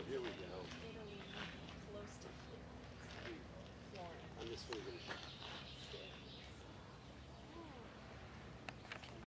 Oh, here we go. Italy, close to Florence. I'm just going to get a shot.